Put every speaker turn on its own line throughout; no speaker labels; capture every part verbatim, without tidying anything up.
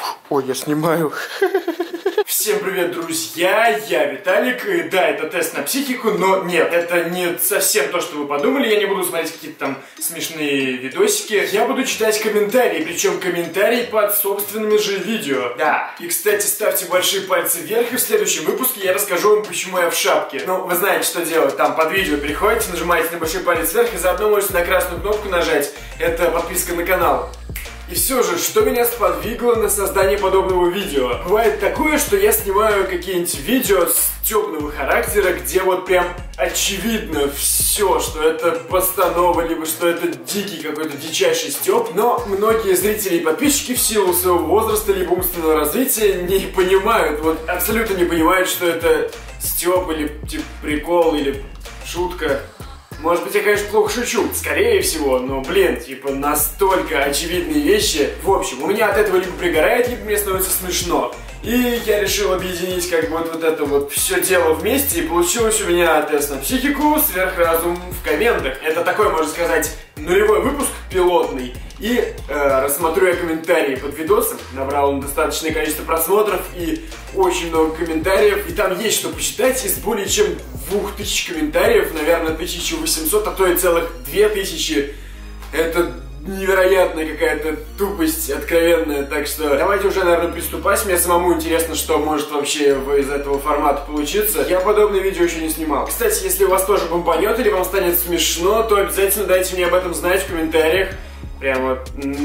Ой, я снимаю. Всем привет, друзья, я Виталик, и да, это тест на психику, но нет, это не совсем то, что вы подумали, я не буду смотреть какие-то там смешные видосики, я буду читать комментарии, причем комментарии под собственными же видео, да. И, кстати, ставьте большие пальцы вверх, и в следующем выпуске я расскажу вам, почему я в шапке. Ну, вы знаете, что делать, там под видео переходите, нажимаете на большой палец вверх, и заодно можете на красную кнопку нажать, это подписка на канал. И все же, что меня сподвигло на создание подобного видео? Бывает такое, что я снимаю какие-нибудь видео с темного характера, где вот прям очевидно все, что это постанова, либо что это дикий какой-то дичайший стёб. Но многие зрители и подписчики в силу своего возраста либо умственного развития не понимают, вот абсолютно не понимают, что это стёб или типа прикол или шутка. Может быть, я, конечно, плохо шучу, скорее всего, но, блин, типа, настолько очевидные вещи. В общем, у меня от этого либо пригорает, либо мне становится смешно. И я решил объединить, как бы, вот, вот это вот все дело вместе, и получилось у меня тест на психику, сверхразум в комментах. Это такой, можно сказать, нулевой выпуск, пилотный. И э, рассмотрю я комментарии под видосом, набрал он достаточное количество просмотров и очень много комментариев. И там есть что почитать, из более чем двух тысяч комментариев, наверное, тысяча восемьсот, а то и целых две тысячи. Это невероятная какая-то тупость откровенная, так что давайте уже, наверное, приступать. Мне самому интересно, что может вообще из этого формата получиться. Я подобное видео еще не снимал. Кстати, если у вас тоже бомбанет или вам станет смешно, то обязательно дайте мне об этом знать в комментариях. Прямо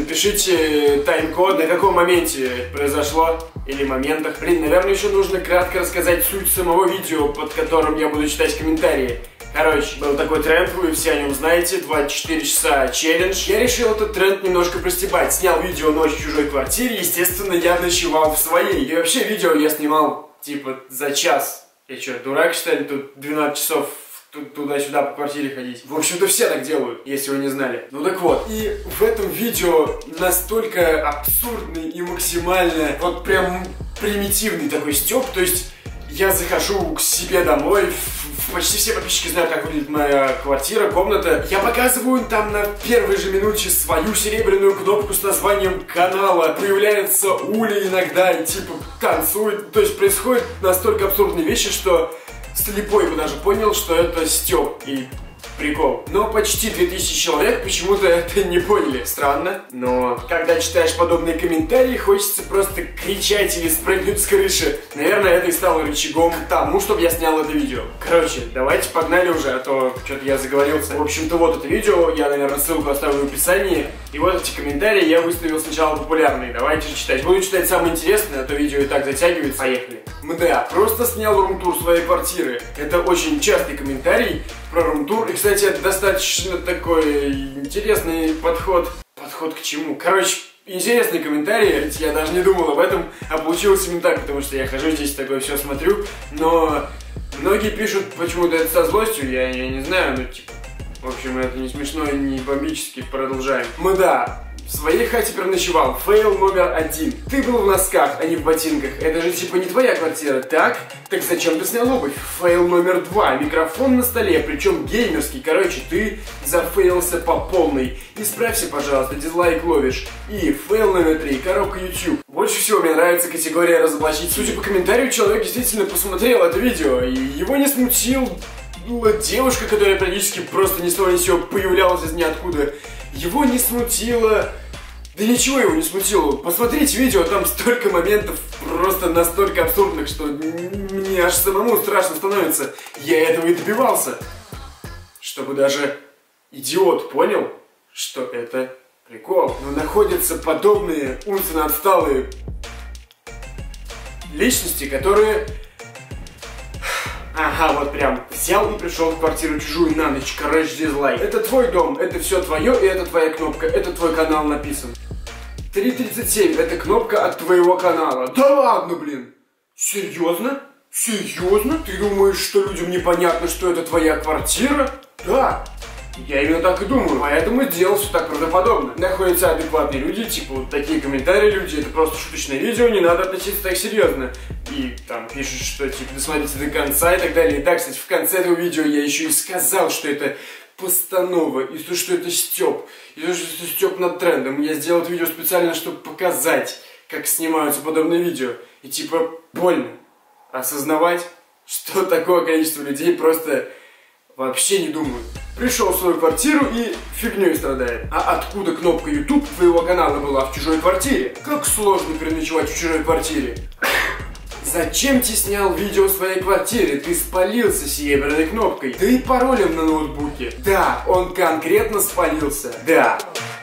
напишите тайм-код, на каком моменте это произошло, или моментах. Блин, наверное, еще нужно кратко рассказать суть самого видео, под которым я буду читать комментарии. Короче, был такой тренд, вы все о нем знаете, двадцать четыре часа челлендж. Я решил этот тренд немножко простебать. Снял видео «Ночь в чужой квартире», естественно, я ночевал в своей. И вообще видео я снимал, типа, за час. Я что, дурак, что ли, тут двенадцать часов туда-сюда по квартире ходить? В общем-то, все так делают, если вы не знали. Ну так вот, и в этом видео настолько абсурдный и максимально, вот прям примитивный такой стёб, то есть я захожу к себе домой, почти все подписчики знают, как выглядит моя квартира, комната. Я показываю там на первой же минуте свою серебряную кнопку с названием канала. Появляется Уля иногда и типа танцует. То есть происходят настолько абсурдные вещи, что слепой бы даже понял, что это стёб и прикол. Но почти две тысячи человек почему-то это не поняли. Странно, но когда читаешь подобные комментарии, хочется просто кричать или спрыгнуть с крыши. Наверное, это и стало рычагом к тому, чтобы я снял это видео. Короче, давайте погнали уже, а то что-то я заговорился. В общем-то, вот это видео, я, наверное, ссылку оставлю в описании. И вот эти комментарии я выставил сначала популярные. Давайте же читать. Буду читать самое интересное, а то видео и так затягивается. Поехали. МДА. Просто снял рум-тур своей квартиры. Это очень частый комментарий про рум-тур. И, кстати, это достаточно такой интересный подход. Подход к чему? Короче, интересный комментарий, ведь я даже не думал об этом, а получилось именно так, потому что я хожу здесь такое все смотрю. Но многие пишут почему-то это со злостью, я, я не знаю, ну типа, в общем, это не смешно и не бомбически, продолжаем. МДА. В своей хате переночевал. Фейл номер один. Ты был в носках, а не в ботинках. Это же типа не твоя квартира, так? Так зачем ты снял обувь? Фейл номер два. Микрофон на столе, причем геймерский. Короче, ты зафейлился по полной. Исправься, пожалуйста, дизлайк ловишь. И фейл номер три. Коробка YouTube. Больше всего мне нравится категория разоблачить. Судя по комментарию, человек действительно посмотрел это видео. И его не смутил девушка, которая периодически просто ни с того ни с сего появлялась из ниоткуда. Его не смутило. Да ничего его не смутило. Посмотрите видео, там столько моментов просто настолько абсурдных, что мне аж самому страшно становится. Я этого и добивался. Чтобы даже идиот понял, что это прикол. Но находятся подобные умственно отсталые личности, которые... Ага, вот прям взял и пришел в квартиру чужую на ночь, короче, дизлайк. Это твой дом, это все твое, и это твоя кнопка, это твой канал написан. три тридцать семь, это кнопка от твоего канала. Да ладно, блин. Серьезно? Серьезно? Ты думаешь, что людям непонятно, что это твоя квартира? Да. Я именно так и думаю, поэтому сделал все так правдоподобно. Находятся адекватные люди, типа вот такие комментарии люди, это просто шуточное видео, не надо относиться так серьезно. И там пишут, что типа досмотрите до конца и так далее. И да, кстати, в конце этого видео я еще и сказал, что это постанова, и то, что это стёб, и то, что это стёб над трендом. Я сделал это видео специально, чтобы показать,
как снимаются подобные видео. И типа больно осознавать, что такое количество людей просто вообще не думают. Пришел в свою квартиру и фигней страдает. А откуда кнопка YouTube твоего канала была в чужой квартире? Как сложно переночевать в чужой квартире. Зачем ты снял видео в своей квартире? Ты спалился серебряной кнопкой. Да и паролем на ноутбуке. Да, он конкретно спалился. Да.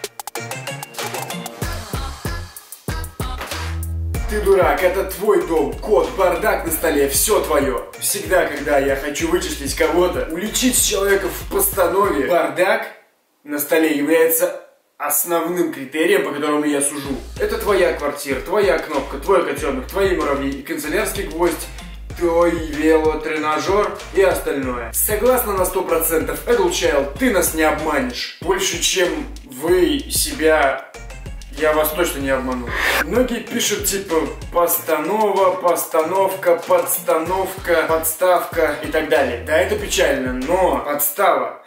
Ты дурак, это твой дом, кот, бардак на столе, все твое. Всегда, когда я хочу вычислить кого-то, уличить человека в постанове, бардак на столе является основным критерием, по которому я сужу. Это твоя квартира, твоя кнопка, твой котенок, твои муравьи и канцелярский гвоздь, твой велотренажер и остальное. Согласна на сто процентов, Adult Child, ты нас не обманешь. Больше, чем вы себя... Я вас точно не обману. Многие пишут типа постанова, постановка, подстановка, подставка и так далее. Да, это печально, но подстава.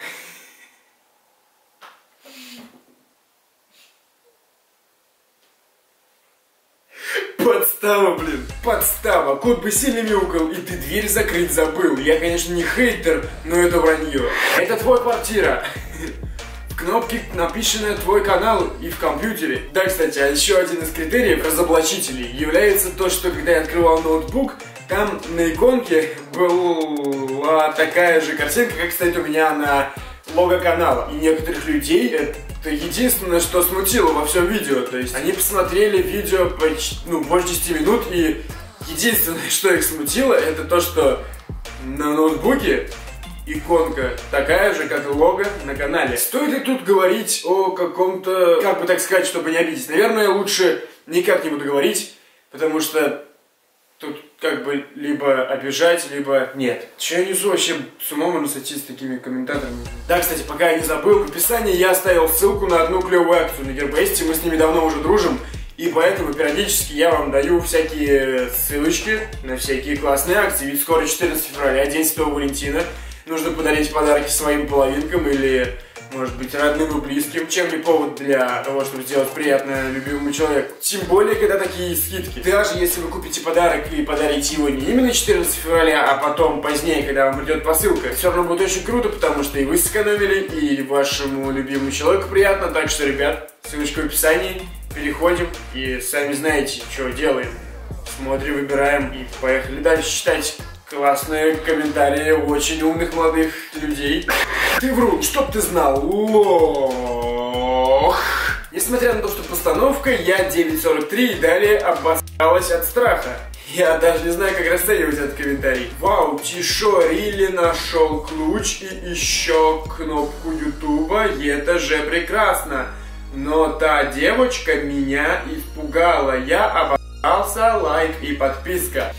Подстава, блин. Подстава. Кот бы сильно мяукал, и ты дверь закрыть забыл. Я, конечно, не хейтер, но это вранье. Это твоя квартира. Кнопки, написанные твой канал и в компьютере. Да, кстати, а еще один из критериев разоблачителей является то, что когда я открывал ноутбук, там на иконке была такая же картинка, как, кстати, у меня на лого канала. И некоторых людей это единственное, что смутило во всем видео. То есть они посмотрели видео почти, ну, больше десяти минут, и единственное, что их смутило, это то, что на ноутбуке иконка такая же, как и лого на канале. Стоит ли тут говорить о каком-то, как бы так сказать, чтобы не обидеть? Наверное, лучше никак не буду говорить, потому что тут как бы либо обижать, либо нет. Че я несу вообще, с ума можно сойти с такими комментаторами. Да, кстати, пока я не забыл, в описании я оставил ссылку на одну клевую акцию на Гербесте, мы с ними давно уже дружим. И поэтому периодически я вам даю всякие ссылочки на всякие классные акции. Ведь скоро четырнадцатое февраля, День Святого Валентина. Нужно подарить подарки своим половинкам или, может быть, родным и близким. Чем не повод для того, чтобы сделать приятно любимому человеку. Тем более, когда такие скидки. Даже если вы купите подарок и подарите его не именно четырнадцатого февраля, а потом позднее, когда вам придет посылка, все равно будет очень круто, потому что и вы сэкономили, и вашему любимому человеку приятно. Так что, ребят, ссылочка в описании. Переходим и сами знаете, что делаем. Смотрим, выбираем и поехали дальше читать классные комментарии очень умных молодых людей. Ты врун, чтоб ты знал, лох. Несмотря на то, что постановка, я девять сорок три и далее обосралась от страха. Я даже не знаю, как расценивать этот комментарий. Вау, Тишо Рили нашел ключ и еще кнопку Ютуба, и это же прекрасно. Но та девочка меня испугала. Я обосрался, лайк и подписка.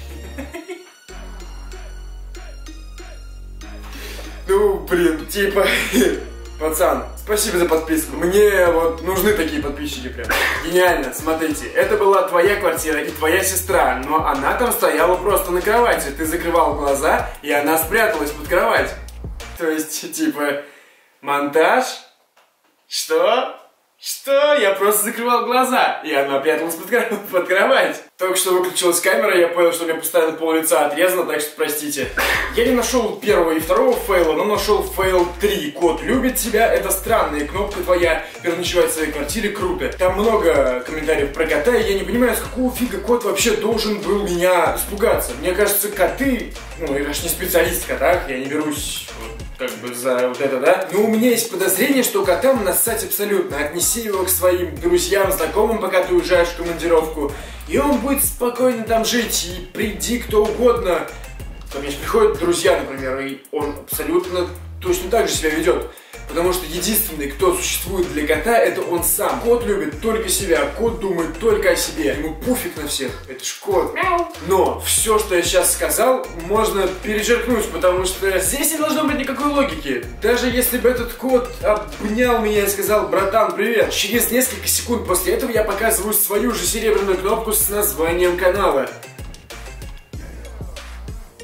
Ну, блин, типа, пацан, спасибо за подписку. Мне вот нужны такие подписчики прям. Гениально, смотрите, это была твоя квартира и твоя сестра, но она там стояла просто на кровати. Ты закрывал глаза, и она спряталась под кровать. То есть, типа, монтаж? Что? Что? Я просто закрывал глаза, и она пряталась под, кро под кровать. Только что выключилась камера, я понял, что у меня постоянно пол лица отрезано, так что простите. Я не нашел первого и второго фейла, но нашел фейл три. Кот любит тебя, это странная кнопка твоя. Переночевать в своей квартире круто. Там много комментариев про кота, и я не понимаю, с какого фига кот вообще должен был меня испугаться. Мне кажется, коты, ну я же не специалист в котах, я не берусь как бы за вот это, да? Но у меня есть подозрение, что котам нассать абсолютно. Отнеси его к своим друзьям, знакомым, пока ты уезжаешь в командировку, и он будет спокойно там жить, и приди кто угодно. Ко мне приходят друзья, например, и он абсолютно точно так же себя ведет. Потому что единственный, кто существует для кота, это он сам. Кот любит только себя, кот думает только о себе. Ему пофиг на всех, это ж кот. Но все, что я сейчас сказал, можно перечеркнуть, потому что здесь не должно быть никакой логики. Даже если бы этот кот обнял меня и сказал: братан, привет, через несколько секунд после этого я показываю свою же серебряную кнопку с названием канала.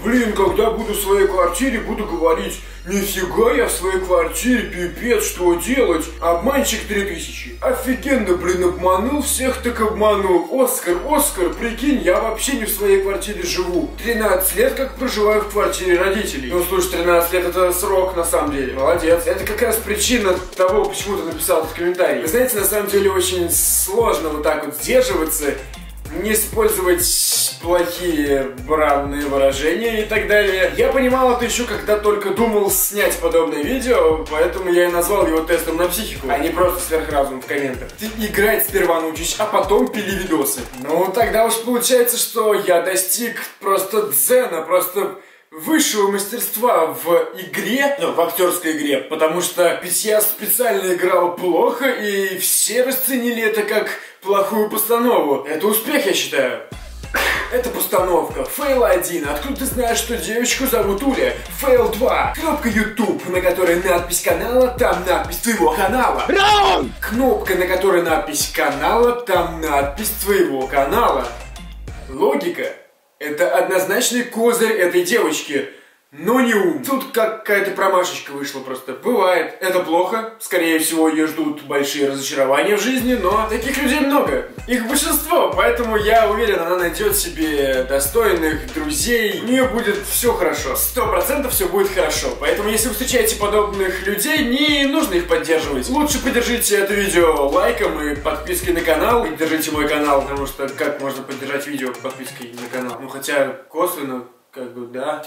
Блин, когда буду в своей квартире, буду говорить: нифига я в своей квартире, пипец, что делать? Обманщик три тысячи. Офигенно, блин, обманул всех, так обманул. Оскар, Оскар, прикинь, я вообще не в своей квартире живу. тринадцать лет как проживаю в квартире родителей. Ну, слушай, тринадцать лет это срок на самом деле. Молодец. Это как раз причина того, почему ты написал этот комментарий. Вы знаете, на самом деле очень сложно вот так вот сдерживаться, не использовать плохие бранные выражения и так далее. Я понимал это еще, когда только думал снять подобное видео, поэтому я и назвал его тестом на психику, а не просто сверхразум в комментах. Ты играть сперва научись, а потом пили видосы. Ну, тогда уж получается, что я достиг просто дзена, просто высшего мастерства в игре, ну, в актерской игре, потому что ведь я специально играл плохо, и все расценили это как плохую постанову. Это успех, я считаю. Это постановка. Фейл один. Откуда ты знаешь, что девочку зовут Уля? Фейл два. Кнопка YouTube, на которой надпись канала, там надпись твоего канала. Раунд! Кнопка, на которой надпись канала, там надпись твоего канала. Логика. Это однозначный козырь этой девочки, но не ум. Тут какая-то промашечка вышла просто. Бывает. Это плохо. Скорее всего, ее ждут большие разочарования в жизни, но таких людей много. Их большинство, поэтому я уверен, она найдет себе достойных друзей. У нее будет все хорошо. Сто процентов все будет хорошо. Поэтому, если вы встречаете подобных людей, не нужно их поддерживать. Лучше поддержите это видео лайком и подпиской на канал. Поддержите мой канал, потому что как можно поддержать видео подпиской на канал? Ну, хотя косвенно, как бы, да.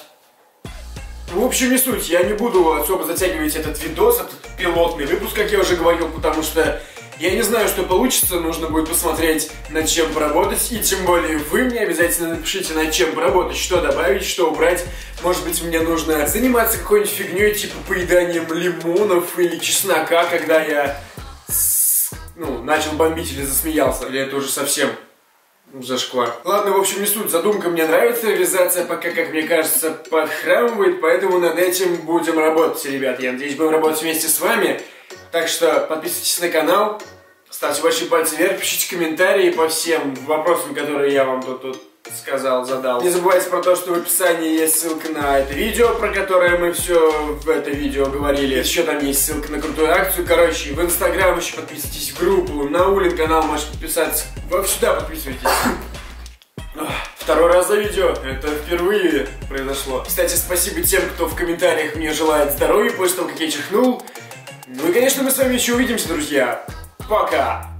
В общем, не суть, я не буду особо затягивать этот видос, этот пилотный выпуск, как я уже говорил, потому что я не знаю, что получится, нужно будет посмотреть, над чем поработать, и тем более вы мне обязательно напишите, над чем поработать, что добавить, что убрать. Может быть, мне нужно заниматься какой-нибудь фигней, типа поеданием лимонов или чеснока, когда я, ну, начал бомбить или засмеялся, или это уже совсем зашквар. Ладно, в общем, не суть. Задумка мне нравится, реализация пока, как мне кажется, подхрамывает, поэтому над этим будем работать, ребят. Я надеюсь, будем работать вместе с вами. Так что подписывайтесь на канал, ставьте большие пальцы вверх, пишите комментарии по всем вопросам, которые я вам тут, тут сказал, задал. Не забывайте про то, что в описании есть ссылка на это видео, про которое мы все в это видео говорили. Еще там есть ссылка на крутую акцию. Короче, в Инстаграм еще подписывайтесь, в группу, на Улин канал можете подписаться. Во сюда подписывайтесь. Второй раз за видео, это впервые произошло. Кстати, спасибо тем, кто в комментариях мне желает здоровья после того, как я чихнул. Ну и, конечно, мы с вами еще увидимся, друзья. Пока!